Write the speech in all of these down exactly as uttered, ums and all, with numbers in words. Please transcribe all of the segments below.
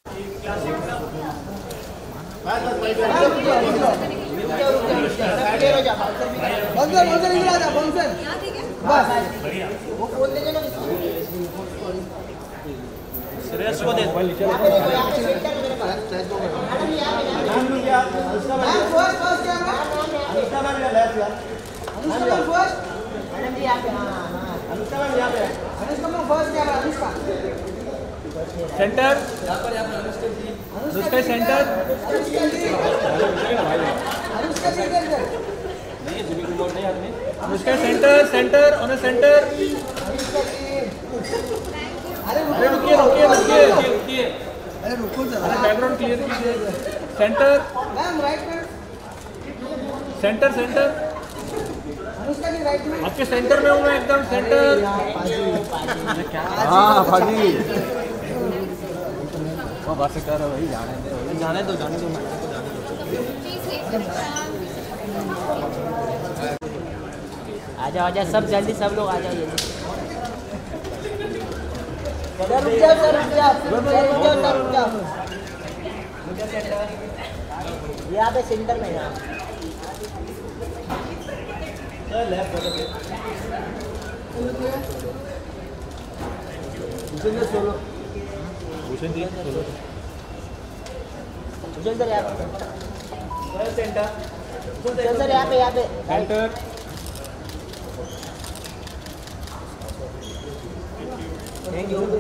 श्रेयस को दे centre Anushka centre Anushka centre centre on centre. अरे रुकिए रुकिए रुकिए रुकिए अरे रुको जरा बैकग्राउंड क्लियर कीजिए। सेंटर मैम राइट में centre centre Anushka ji right में आपके सेंटर में हूँ मैं एकदम सेंटर। हाँ भाजी वो बात कर रहा भाई जाने दे जाने दो जाने दो आजा आजा सब जल्दी सब लोग आ जाइए। रुक जाओ सर रुक जाओ रुक जाओ सर रुक जाओ यहाँ पे सेंटर में यहाँ Bhushan solo Bhushan ji solo Bhushan sir यहाँ पे सेंटर भूषण सर यहाँ पे यहाँ पे centre. Thank you.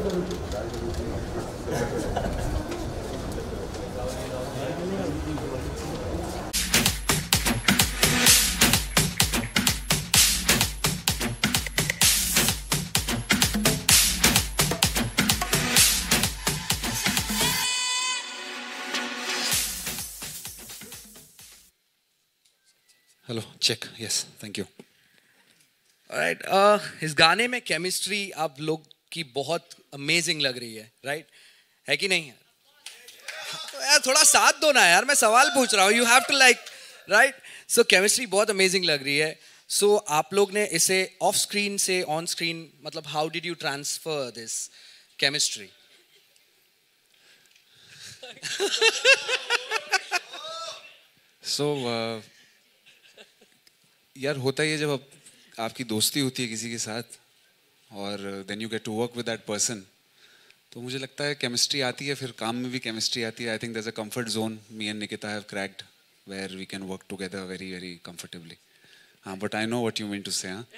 Hello check yes thank you. Right uh, इस गाने में केमिस्ट्री आप लोग की बहुत अमेजिंग लग रही है राइट right? है कि नहीं यार? तो यार थोड़ा साथ दो ना यार, मैं सवाल पूछ रहा हूँ। You have to like right. So chemistry बहुत अमेजिंग लग रही है। सो so, आप लोग ने इसे ऑफ स्क्रीन से ऑन स्क्रीन मतलब how did you transfer this chemistry? So यार होता ही है जब आप, आपकी दोस्ती होती है किसी के साथ और then you get to work with that person, तो मुझे लगता है केमिस्ट्री आती है, फिर काम में भी केमिस्ट्री आती है। I think there is a comfort zone me and Nikita have cracked where we can work together very very comfortably. हाँ but I know what you mean to say. हाँ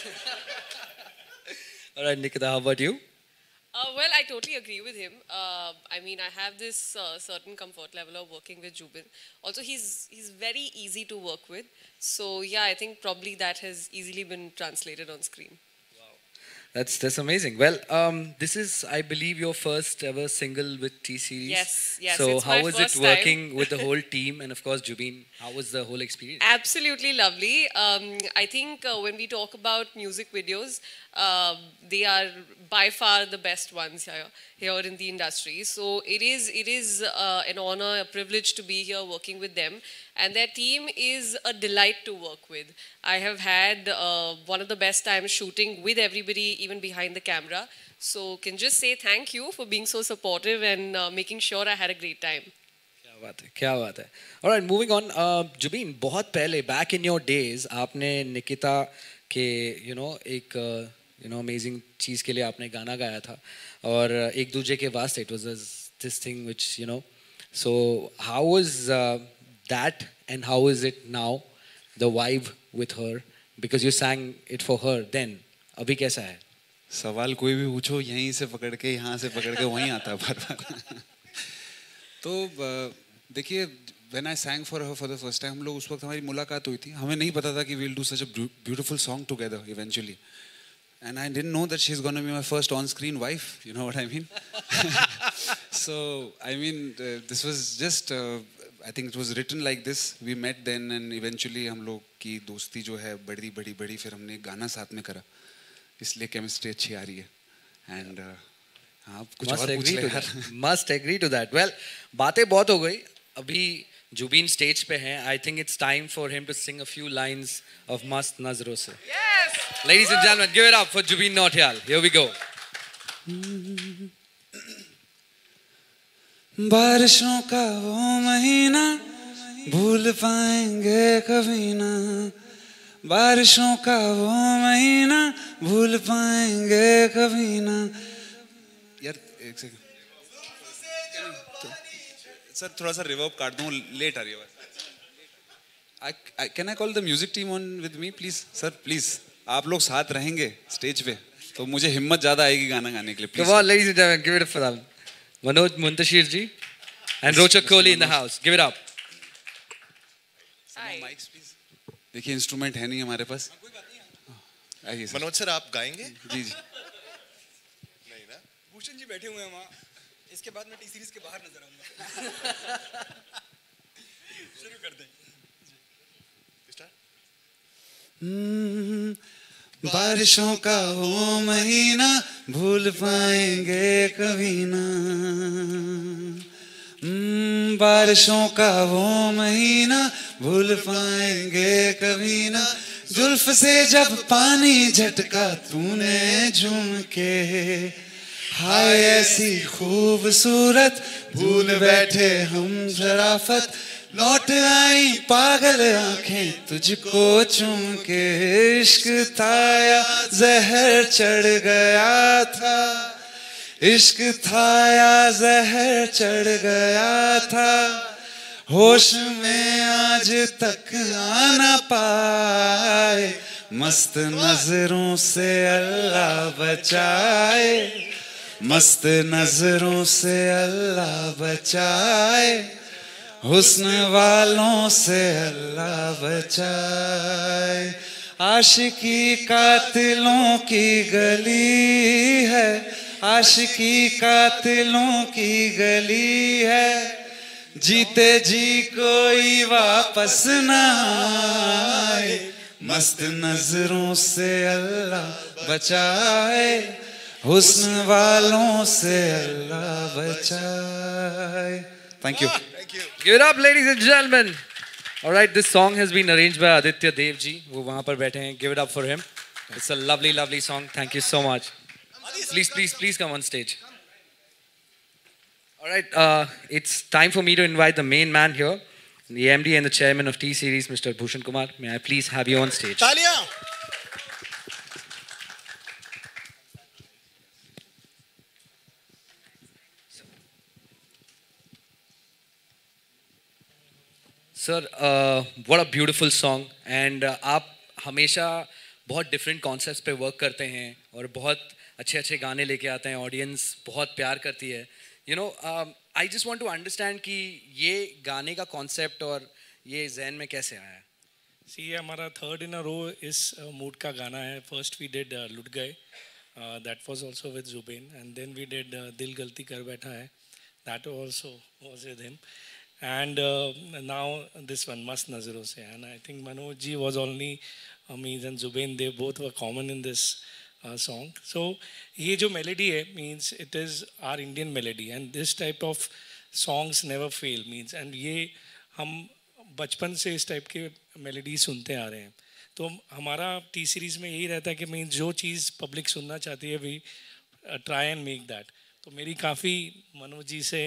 alright Nikita, how about you? Uh, well, I totally agree with him. Uh, I mean, I have this uh, certain comfort level of working with Jubin. Also, he's he's very easy to work with. So yeah, I think probably that has easily been translated on screen. That's that's amazing. Well, um, this is, I believe, your first ever single with T-Series. Yes, yes. So it's how my was first it working time. with the whole team and of course Jubin? How was the whole experience? Absolutely lovely. Um, I think uh, when we talk about music videos, uh, they are by far the best ones here, here in the industry. So it is it is uh, an honor, a privilege to be here working with them. And their team is a delight to work with. I have had uh, one of the best times shooting with everybody, even behind the camera. So can just say thank you for being so supportive and uh, making sure I had a great time. क्या बात है, क्या बात है। Alright, moving on. Uh, Jubin, बहुत पहले back in your days आपने निकिता के you know एक uh, you know amazing चीज़ के लिए आपने गाना गाया था और एक दूसरे के वास्ते it was this thing which you know. So how was uh, that and how is it now, the vibe with her, because you sang it for her then? अभी कैसा है? सवाल कोई भी पूछो यहीं से पकड़ के यहाँ से पकड़ के वहीं आता है बार बार। तो देखिए when I sang for her for the first time, हम लोग उस वक्त हमारी मुलाकात हुई थी, हमें नहीं पता था कि we'll do such a beautiful song together eventually. And I didn't know that she's going to be my first on-screen wife, you know what I mean? So, I mean, uh, this was just, uh, I think it was written like this. We met then and eventually हम लोग की दोस्ती जो है बढ़ी बढ़ी बढ़ी, फिर हमने गाना साथ में करा, इसलिए केमिस्ट्री अच्छी आ रही है। And uh, हाँ कुछ और पूछ ले यार। Must agree to that. Well, बातें बहुत हो गई, अभी जुबीन स्टेज पे हैं। I think it's time for him to sing a few lines of Mast Nazron se. Yes! Ladies and gentlemen, give it up for Jubin Nautiyal. Here we go. बारिशों का वो महीना भूल पाएंगे कभी ना, बारिशों का वो महीना भूल पाएंगे कभी ना। यार एक सेकंड सर, थोड़ा सा रिवर्ब काट दूं, लेट आ रही है बात। I, can I call the music team on with me please sir, please? आप लोग साथ रहेंगे स्टेज पे तो मुझे हिम्मत ज्यादा आएगी गाना गाने के लिए। Come on ladies and gentlemen, give it up for them. Manoj Muntashir ji and Rochak Kohli in the house. Give it up. Mics please. देखिए इंस्ट्रूमेंट है नहीं हमारे पास। आइए सर। मनोज सर आप गाएंगे? जी जी। नहीं ना? भूषण जी बैठे हुए हैं वहाँ, इसके बाद मैं टी सीरीज के बाहर नजर आऊंगा। शुरू कर दें। बारिशों का वो महीना भूल पाएंगे कभी ना, बारिशों का वो महीना भूल पाएंगे कभी ना, जुल्फ से जब पानी झटका तूने झूम के, हाय ऐसी खूबसूरत भूल बैठे हम शराफत, लौट आई पागल आंखें तुझको चूम के, इश्क था या जहर चढ़ गया था, इश्क था या जहर चढ़ गया था, होश में आज तक आना पाए, मस्त नजरों से अल्लाह बचाए, मस्त नजरों से अल्लाह बचाए, हुस्न वालों से अल्लाह बचाए। आशिकी कातिलों की गली है, आशिकी कातिलों की गली है, जीते जी कोई वापस ना आए, मस्त नजरों से अल्लाह बचाए, हुस्न वालों से अल्लाह बचाए। Thank you. Thank you. Give it up, ladies and gentlemen. All right, this song has been arranged by Aditya Dev ji. वो वहाँ पर बैठे हैं. Give it up for him. It's a lovely, lovely song. Thank you so much. Please, please, please come on stage. All right, uh, it's time for me to invite the main man here, the M D and the chairman of T-Series, Mister Bhushan Kumar. May I please have you on stage? तालियां। Sir, uh, what a beautiful song. And uh, आप हमेशा बहुत different concepts पे work करते हैं और बहुत अच्छे अच्छे गाने लेके आते हैं, audience बहुत प्यार करती है. You know, um, I just want to understand कि ये गाने का concept और ये ज़हन में कैसे आया? See, ये हमारा third in a row इस mood का गाना है. First we did uh, लुट गए, uh, that was also with Zubin, and then we did uh, दिल गलती कर बैठा है, that also was with him. And uh, now this one, Mast Nazaron Se, and I think Manoj ji was only, uh, me and Zubin, they both were common in this uh, song. So, ये जो melody है, means it is our Indian melody, and this type of songs never fail, means, and ये हम बचपन से इस type के melody सुनते आ रहे हैं. तो हमारा टी सीरीज़ में यही रहता है कि मीन जो चीज़ पब्लिक सुनना चाहती है we try and make that. तो मेरी काफ़ी मनोज जी से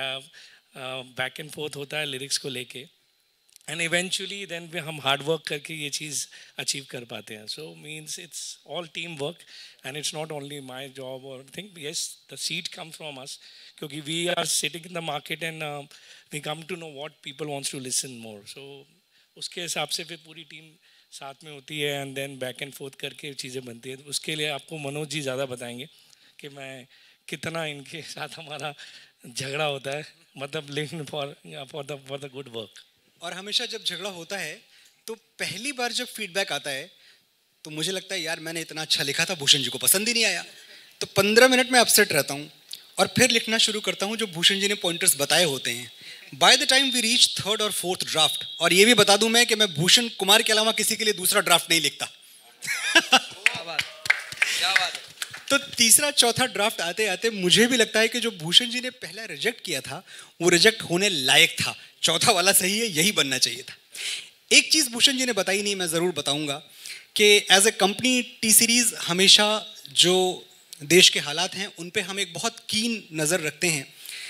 बैक एंड फोर्थ होता है लिरिक्स को लेके, एंड इवेंचुअली देन हम हार्ड वर्क करके ये चीज़ अचीव कर पाते हैं. So means it's all team work and it's not only my job और think yes the seed come from us, क्योंकि we are sitting in the market and we come to know what people wants to listen more. So उसके हिसाब से फिर पूरी team साथ में होती है and then back and forth करके चीज़ें बनती है. उसके लिए आपको मनोज जी ज़्यादा बताएंगे कि मैं कितना इनके साथ हमारा झगड़ा होता है, मतलब लेकिन for for the for the good work. और हमेशा जब झगड़ा होता है तो पहली बार जब फीडबैक आता है तो मुझे लगता है यार मैंने इतना अच्छा लिखा था, भूषण जी को पसंद ही नहीं आया. तो पंद्रह मिनट में अपसेट रहता हूँ और फिर लिखना शुरू करता हूँ जो भूषण जी ने पॉइंटर्स बताए होते हैं. By the time we reach third और फोर्थ ड्राफ्ट, और ये भी बता दूं मैं कि मैं भूषण कुमार के अलावा किसी के लिए दूसरा ड्राफ्ट नहीं लिखता. क्या बात, क्या बात. तो तीसरा चौथा ड्राफ्ट आते आते मुझे भी लगता है कि जो भूषण जी ने पहला रिजेक्ट किया था वो रिजेक्ट होने लायक था. चौथा वाला सही है, यही बनना चाहिए था. एक चीज़ भूषण जी ने बताई नहीं, मैं ज़रूर बताऊंगा कि as a company T Series हमेशा जो देश के हालात हैं उन पे हम एक बहुत कीन नज़र रखते हैं.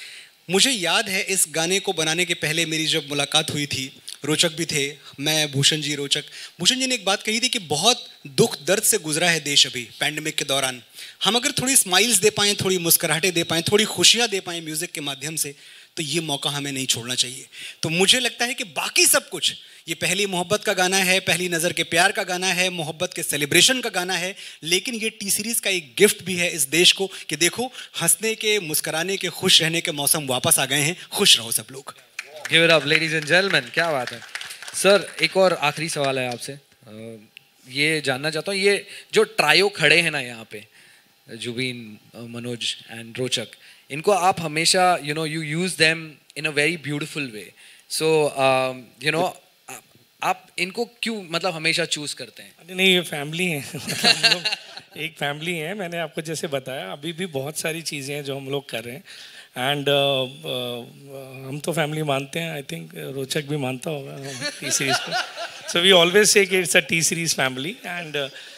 मुझे याद है इस गाने को बनाने के पहले मेरी जब मुलाकात हुई थी, रोचक भी थे, मैं, भूषण जी, रोचक, भूषण जी ने एक बात कही थी कि बहुत दुख दर्द से गुजरा है देश अभी पैंडेमिक के दौरान। हम अगर थोड़ी स्माइल्स दे पाएँ, थोड़ी मुस्कुराहटें दे पाएँ, थोड़ी खुशियाँ दे पाएँ म्यूज़िक के माध्यम से, तो ये मौका हमें नहीं छोड़ना चाहिए। तो मुझे लगता है कि बाकी सब कुछ, ये पहली मोहब्बत का गाना है, पहली नज़र के प्यार का गाना है, मोहब्बत के सेलिब्रेशन का गाना है, लेकिन ये टी सीरीज़ का एक गिफ्ट भी है इस देश को कि देखो हंसने के, मुस्कुराने के, खुश रहने के मौसम वापस आ गए हैं। खुश रहो सब लोग। Give it up ladies and gentleman, क्या बात है। सर एक और आखिरी सवाल है आपसे, ये जानना चाहता हूँ, ये जो ट्रायो खड़े हैं ना यहाँ पे, जुबीन, मनोज एंड रोचक, इनको आप हमेशा you know you use them in a very beautiful way, so you know आप इनको क्यों मतलब हमेशा चूज करते हैं? अरे नहीं, ये फैमिली है हम लोग एक फैमिली है। मैंने आपको जैसे बताया, अभी भी बहुत सारी चीज़ें हैं जो हम लोग कर रहे हैं, एंड uh, uh, हम तो फैमिली मानते हैं। आई थिंक रोचक भी मानता होगा टी सीरीज़ को। सो वी ऑलवेज से कि it's a T Series family. And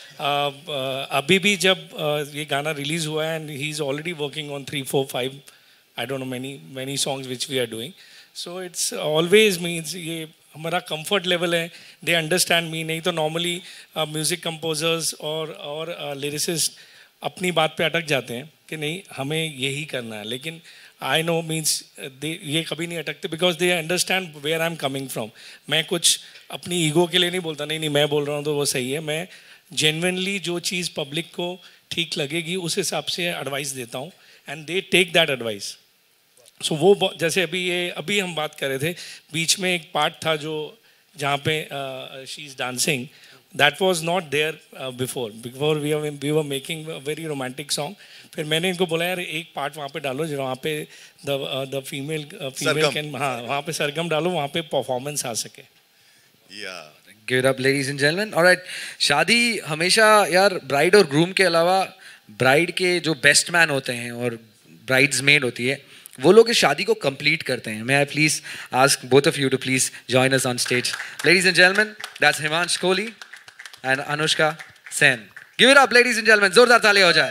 अभी भी जब uh, ये गाना रिलीज़ हुआ है, and he is already working on three four five I don't know many many songs which we are doing. So it's always means ये हमारा comfort level है, दे अंडरस्टैंड मी। नहीं तो नॉर्मली म्यूज़िक कंपोजर्स और और lyricist अपनी बात पे अटक जाते हैं कि नहीं हमें यही करना है, लेकिन आई नो मीन्स दे ये कभी नहीं अटकते, because they understand where I am coming from. मैं कुछ अपनी ईगो के लिए नहीं बोलता, नहीं नहीं मैं बोल रहा हूँ तो वो सही है। मैं जेन्युइनली जो चीज़ पब्लिक को ठीक लगेगी उस हिसाब से एडवाइस देता हूँ, and they take that advice. So so, वो जैसे अभी ये अभी हम बात कर रहे थे, बीच में एक पार्ट था जो जहाँ पे she is dancing, that was not there before before we we were making very romantic song. फिर मैंने इनको बोला यार एक पार्ट वहाँ पे डालो जो वहाँ पे the the female female can, हाँ वहाँ पे सरगम डालो, वहाँ पे परफॉर्मेंस आ सके। Give it up ladies and gentleman. Alright, शादी हमेशा यार ब्राइड और ग्रूम के अलावा ब्राइड के जो बेस्ट मैन होते हैं और ब्राइड्स मेड होती है, वो लोग इस शादी को कंप्लीट करते हैं। मैं I please ask both of you to please join us on stage. Ladies and gentleman, that's Himansh Kohli and Anushka Sen. Give it up ladies and gentleman, जोरदार तालियां हो जाए।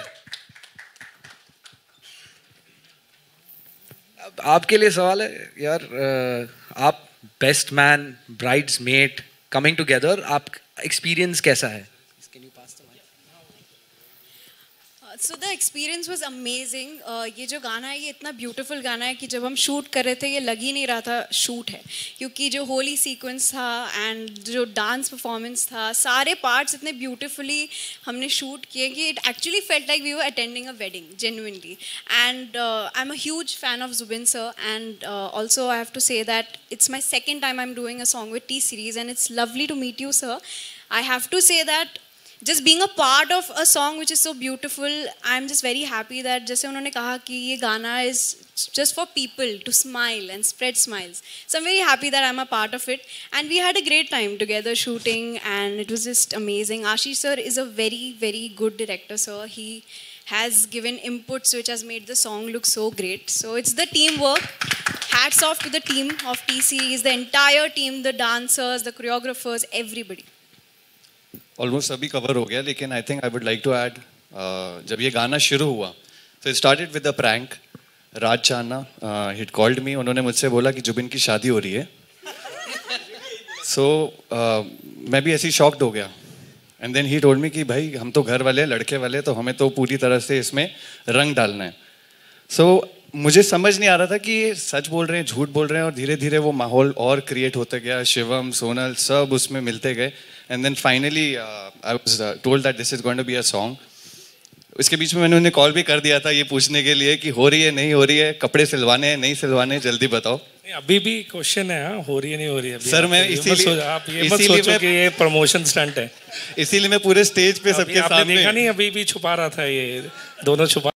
अब आपके लिए सवाल है यार, आप best man, bride's mate coming together, आप एक्सपीरियंस कैसा है? So the experience was amazing. ये जो गाना है ये इतना ब्यूटीफुल गाना है कि जब हम शूट कर रहे थे ये लग ही नहीं रहा था शूट है, क्योंकि जो होली सीक्वेंस था एंड जो डांस परफॉर्मेंस था, सारे पार्ट्स इतने ब्यूटीफुली हमने शूट किए कि it actually felt like we were attending a wedding genuinely. And I am a huge fan of Zubin sir, and also I have to say that it's my second time I am doing a song with T Series and it's lovely to meet you sir. I have to say that just being a part of a song which is so beautiful, I'm just very happy that जैसे उन्होंने कहा कि ये गाना is just for people to smile and spread smiles. So I'm very happy that I'm a part of it. And we had a great time together shooting and it was just amazing. Ashish sir is a very, very good director, sir. He has given inputs which has made the song look so great. So it's the teamwork. Hats off to the team of T Series, the entire team, the dancers, the choreographers, everybody. Almost सभी cover हो गया, लेकिन I think I would like to add, जब ये गाना शुरू हुआ तो it started with a prank. Raj Chana hit called me, उन्होंने मुझसे बोला कि जुबिन की शादी हो रही है। सो so, uh, मैं भी ऐसी शॉक्ड हो गया, and then he told me कि भाई हम तो घर वाले लड़के वाले, तो हमें तो पूरी तरह से इसमें रंग डालना है। सो so, मुझे समझ नहीं आ रहा था कि ये सच बोल रहे हैं, झूठ बोल रहे हैं, और धीरे धीरे वो माहौल और क्रिएट होता गया। शिवम, सोनल सब उसमें मिलते गए, and then finally I was told that this is going to be a song. इसके बीच में मैंने उन्हें कॉल भी कर दिया था ये पूछने के लिए कि हो रही है नहीं हो रही है, कपड़े सिलवाने हैं नहीं सिलवाने, जल्दी बताओ। अभी भी क्वेश्चन है, हाँ हो रही है नहीं हो रही है सर। मैं इसीलिए आप ये मत सोचो कि ये प्रमोशन स्टंट है, इसीलिए मैं पूरे स्टेज पे सबके सामने देखा नहीं, अभी भी छुपा रहा था, ये दोनों छुपा